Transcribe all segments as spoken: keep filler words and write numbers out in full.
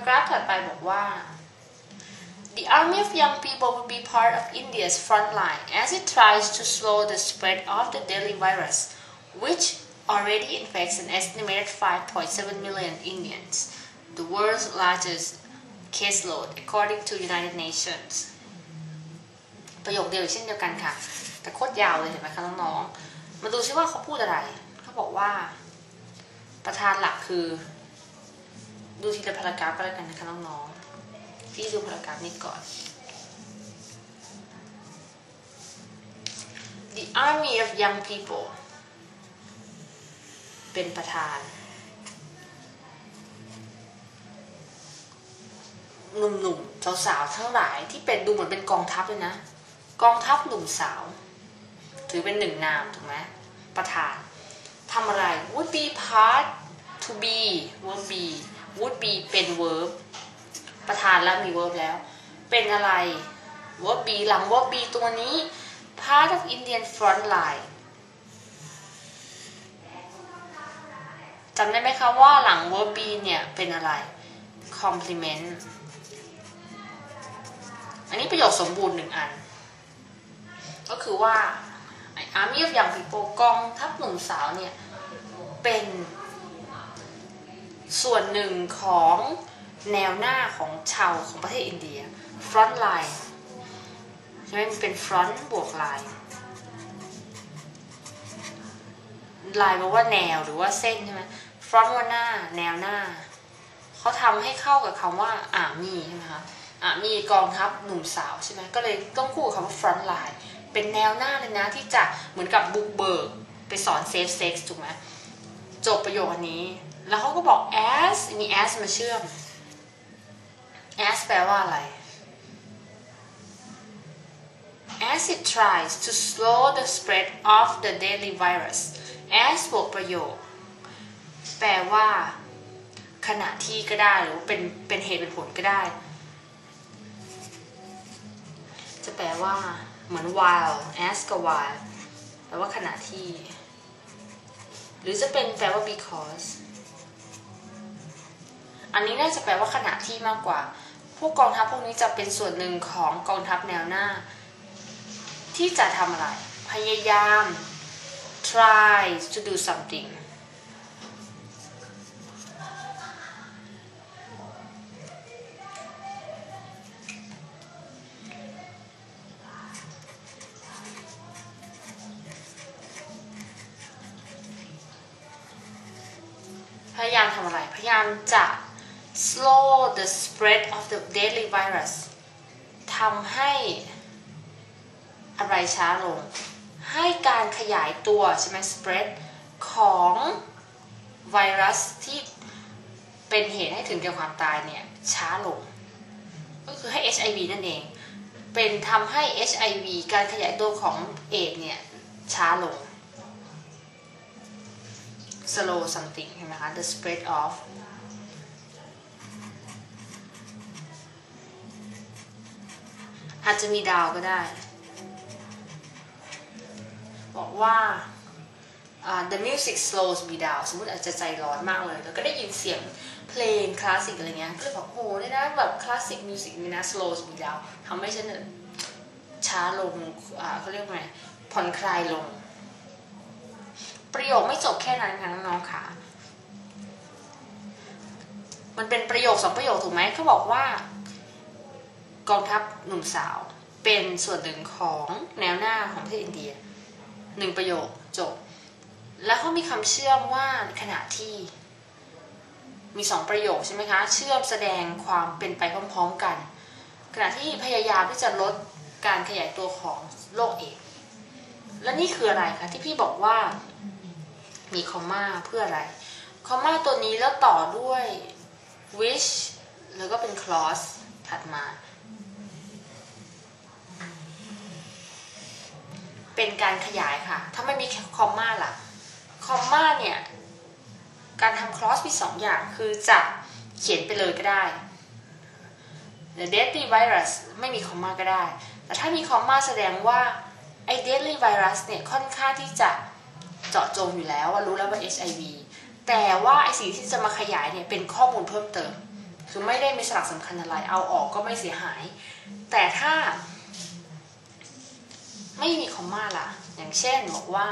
paragraph ถัดไปบอกว่า The army of young people will be part of India's front line as it tries to slow the spread of the deadly virus, which already infects an estimated five point seven million Indians, the world's largest caseload, according to United Nations. ประโยคเดียวเช่นเดียวกันค่ะแต่โคตรยาวเลยเห็นไหมคะน้องๆมาดูซิว่าเขาพูดอะไรเขาบอกว่าประธานหลักคือดูทีละพารากราฟก็แล้วกันนะคะน้องๆพี่ดูพารากราฟนี้ก่อน The army of young people เป็นประธานหนุ่มๆสาวๆทั้งหลายที่เป็นดูเหมือนเป็นกองทัพเลยนะกองทัพหนุ่มสาวถือเป็นหนึ่งนามถูกไหมประธานทำอะไร would be part to be would be would be เป็น verb ประธานแล้วมี verb แล้วเป็นอะไร would be หลัง would be ตัวนี้ part of Indian front line จำได้ไหมคะว่าหลัง would be เนี่ยเป็นอะไร complement อันนี้ประโยคสมบูรณ์หนึ่งอันก็คือว่า Army of Young People กองทัพหนุ่มสาวเนี่ยเป็นส่วนหนึ่งของแนวหน้าของชาวของประเทศอินเดีย front line ใช่ไหมมันเป็น front บวก line line แปลว่าแนวหรือว่าเส้นใช่ไหม front ว่าหน้าแนวหน้าเขาทำให้เข้ากับคำว่า army ใช่ไหมคะarmy กองทัพหนุ่มสาวใช่ไหมก็เลยต้องคู่กับคำว่า front line เป็นแนวหน้าเลยนะที่จะเหมือนกับบุกเบิกไปสอน safe sex ถูกไหมจบประโยคนี้แล้วเขาก็บอก as มี as มาเชื่อม as แปลว่าอะไร as it tries to slow the spread of the deadly virus as บวกประโยคแปลว่าขณะที่ก็ได้หรือเป็นเป็นเหตุเป็นผลก็ได้จะแปลว่าเหมือน while as กับ while แปลว่าขณะที่หรือจะเป็นแปลว่า because อันนี้น่าจะแปลว่าขณะที่มากกว่าพวกกองทัพพวกนี้จะเป็นส่วนหนึ่งของกองทัพแนวหน้าที่จะทำอะไรพยายาม try to do something พยายามทำอะไรพยายามจะ slow the spread of the deadly virus ทำให้อะไรช้าลงให้การขยายตัวใช่ไหม spread ของไวรัสที่เป็นเหตุให้ถึงแก่ความตายเนี่ยช้าลงก็คือให้ เอช ไอ วี นั่นเองเป็นทำให้ เอช ไอ วี การขยายตัวของเอดส์เนี่ยช้าลง slow something ใช่ไหมคะ the spread of อาจจะมีดาวก็ได้บอกว่า uh, the music slows me down สมมติอาจจะใจร้อนมากเลยแล้วก็ได้ยินเสียงเพลงคลาสสิกอะไรเงี้ยก็เลยบอกโอ้ได้นะแบบคลาสสิกมิวสิกนี่นะ slows me down ทำให้ฉันช้าลงอ่าเขาเรียกว่าไงผ่อนคลายลงประโยคไม่จบแค่นั้นค่ะน้องๆค่ะมันเป็นประโยคสองประโยคถูกไหมเขาบอกว่ากองทัพหนุ่มสาวเป็นส่วนหนึ่งของแนวหน้าของประเทศอินเดียหนึ่งประโยคจบแล้วเขามีคำเชื่อมว่าขณะที่มีสองประโยคใช่ไหมคะเชื่อมแสดงความเป็นไปพร้อมๆกันขณะที่พยายามที่จะลดการขยายตัวของโรคเอดส์และนี่คืออะไรคะที่พี่บอกว่ามีคอมมาเพื่ออะไรคอมมาตัวนี้แล้วต่อด้วย which แล้วก็เป็น clause ถัดมาเป็นการขยายค่ะถ้าไม่มีคอมมาล่ะคอมมาเนี่ยการทำ clause มีสองอย่างคือจะเขียนไปเลยก็ได้ the deadly virus ไม่มีคอมมาก็ได้แต่ถ้ามีคอมมาแสดงว่าไอ้ deadly virus เนี่ยค่อนข้างที่จะเจาะจงอยู่แล้วว่ารู้แล้วว่า เอช ไอ วี แต่ว่าไอ้สิ่งที่จะมาขยายเนี่ยเป็นข้อมูลเพิ่มเติมคือไม่ได้มีสลักสำคัญอะไรเอาออกก็ไม่เสียหายแต่ถ้าไม่มีคอมมาล่ะอย่างเช่นบอกว่า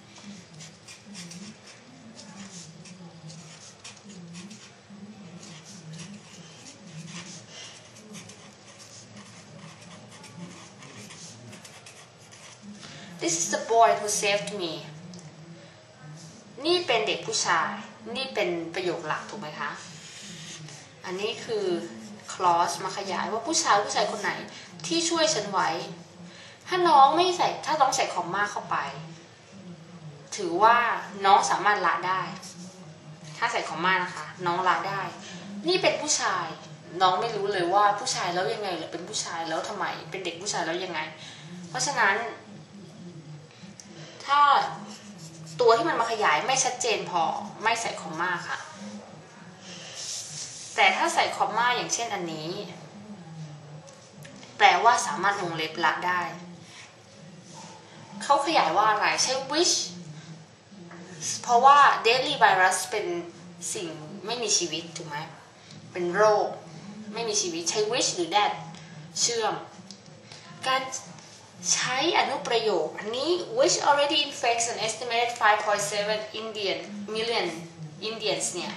This is the boy who saved me นี่เป็นเด็กผู้ชายนี่เป็นประโยคหลักถูกไหมคะอันนี้คือ clause มาขยายว่าผู้ชายผู้ชายคนไหนที่ช่วยฉันไว้ถ้าน้องไม่ใส่ถ้าน้องใส่คอมมาเข้าไปถือว่าน้องสามารถละได้ถ้าใส่คอมมานะคะน้องละได้นี่เป็นผู้ชายน้องไม่รู้เลยว่าผู้ชายแล้วยังไงหรือเป็นผู้ชายแล้วทำไมเป็นเด็กผู้ชายแล้วยังไงเพราะฉะนั้นถ้าตัวที่มันมาขยายไม่ชัดเจนพอไม่ใส่คอมมาค่ะแต่ถ้าใส่คอมมาอย่างเช่นอันนี้แปลว่าสามารถวงเล็บละได้เขาขยายว่าอะไรใช้ which เพราะว่า deadly virus เป็นสิ่งไม่มีชีวิตถูกไหมเป็นโรคไม่มีชีวิตใช้ which หรือ that เชื่อมการใช้อนุประโยคอันนี้ which already infects an estimated five point seven Indian million Indians เนี่ย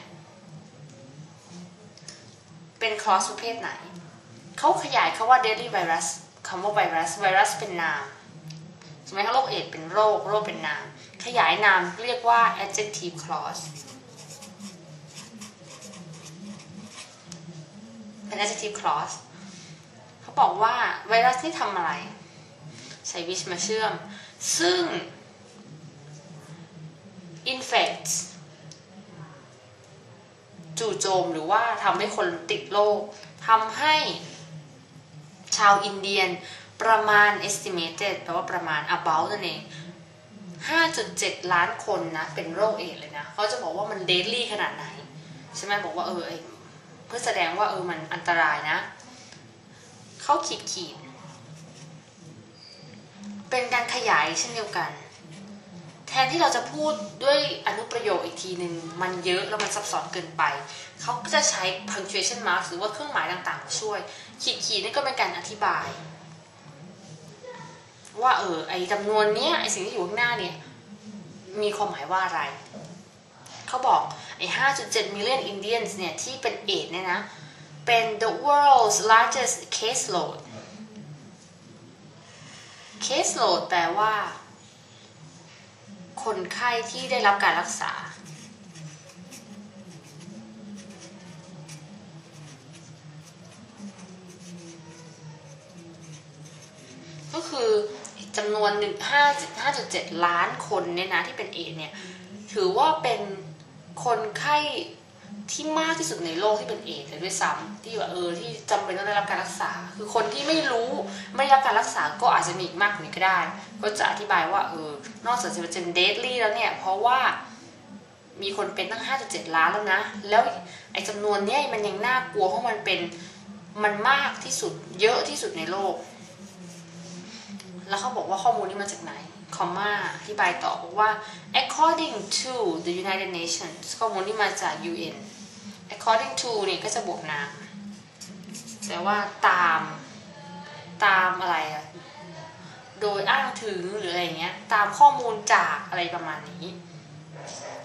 เป็น clause ประเภทไหนเขาขยายคำว่า deadly virus คำว่า virus virus เป็นนามใช่ไหมคะโรคเอดส์เป็นโรคโรคเป็นนามขยายนามเรียกว่า adjective clause เป็น adjective clause เขาบอกว่าไวรัสที่ทำอะไรใช้ which มาเชื่อมซึ่ง infect จู่โจมหรือว่าทำให้คนติดโรคทำให้ชาวอินเดียนประมาณ estimated แปลว่าประมาณ about นั่นเอง ห้าจุดเจ็ด ล้านคนนะเป็นโรคเอดส์เลยนะเขาจะบอกว่ามัน deadly ขนาดไหนใช่ไหมบอกว่าเออเพื่อแสดงว่าเออมันอันตรายนะเขาขีดขีดเป็นการขยายเช่นเดียวกันแทนที่เราจะพูดด้วยอนุประโยคอีกทีหนึ่งมันเยอะแล้วมันซับซ้อนเกินไปเขาก็จะใช้ punctuation marks หรือว่าเครื่องหมายต่างๆมาช่วยขีดขีดนี่ก็เป็นการอธิบายว่าเออไอจำนวนเนี้ยไอสิ่งที่อยู่ข้างหน้าเนี่ยมีความหมายว่าอะไรเขาบอกไอ ห้าจุดเจ็ด million Indians เนี่ยที่เป็นเอดส์เนี่ยนะเป็น the world's largest caseload caseload แปลว่าคนไข้ที่ได้รับการรักษาก็คือจำนวนหนึ่งห้าห้าจุดเจ็ดล้านคนเนี่ยนะที่เป็นเอดส์เนี่ยถือว่าเป็นคนไข้ที่มากที่สุดในโลกที่เป็นเอดส์เลยด้วยซ้ำที่ว่าเออที่จำเป็นต้องได้รับการรักษาคือคนที่ไม่รู้ไม่ได้รับการรักษาก็อาจจะมีอีกมากกว่านี้ก็ได้ก็จะอธิบายว่าเออนอกจากจะเป็นเดดลี่แล้วเนี่ยเพราะว่ามีคนเป็นตั้ง ห้าจุดเจ็ด ล้านแล้วนะแล้วไอ้จำนวนเนี้ยมันยังน่ากลัวเพราะมันเป็นมันมากที่สุดเยอะที่สุดในโลกแล้วเขาบอกว่าข้อมูลนี้มาจากไหนคอมมาอธิบายต่อบอกว่า according to the United Nations ข้อมูลนี้มาจาก ยู เอ็น according to เนี่ยก็จะบวกนามแต่ว่าตามตามอะไรอะโดยอ้างถึงหรืออะไรเงี้ยตามข้อมูลจากอะไรประมาณนี้